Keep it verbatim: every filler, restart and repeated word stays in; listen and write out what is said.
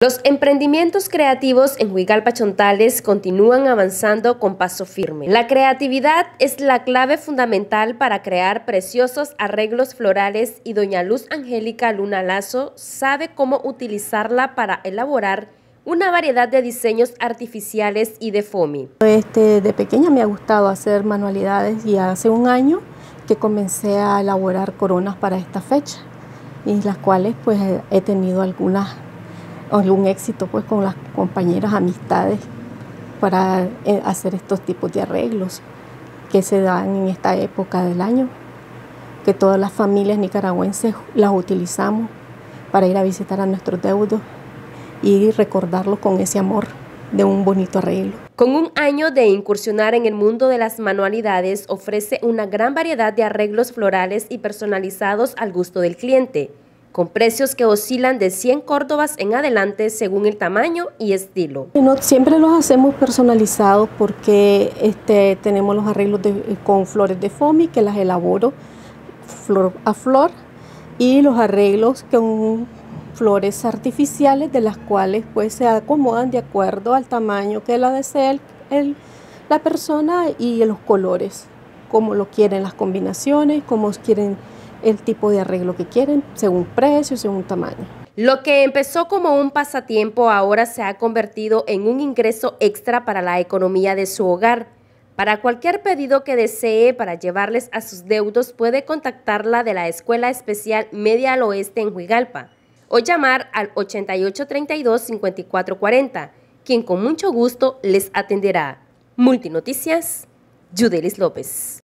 Los emprendimientos creativos en Huigalpa Chontales continúan avanzando con paso firme. La creatividad es la clave fundamental para crear preciosos arreglos florales y doña Luz Angélica Luna Lazo sabe cómo utilizarla para elaborar una variedad de diseños artificiales y de foamy. Este, de pequeña me ha gustado hacer manualidades y hace un año que comencé a elaborar coronas para esta fecha, y las cuales pues he tenido algunas algún éxito pues con las compañeras, amistades, para hacer estos tipos de arreglos que se dan en esta época del año, que todas las familias nicaragüenses las utilizamos para ir a visitar a nuestros deudos y recordarlos con ese amor de un bonito arreglo. Con un año de incursionar en el mundo de las manualidades, ofrece una gran variedad de arreglos florales y personalizados al gusto del cliente, con precios que oscilan de cien córdobas en adelante según el tamaño y estilo. No, siempre los hacemos personalizados porque este, tenemos los arreglos de, con flores de foamy que las elaboro flor a flor, y los arreglos con flores artificiales de las cuales pues se acomodan de acuerdo al tamaño que la desea el, el, la persona y los colores, como lo quieren, las combinaciones, como quieren el tipo de arreglo que quieren, según precio, según tamaño. Lo que empezó como un pasatiempo ahora se ha convertido en un ingreso extra para la economía de su hogar. Para cualquier pedido que desee para llevarles a sus deudos, puede contactarla de la Escuela Especial Media al Oeste en Huigalpa o llamar al ochenta y ocho, treinta y dos, cincuenta y cuatro cuarenta, quien con mucho gusto les atenderá. Multinoticias, Yudelis López.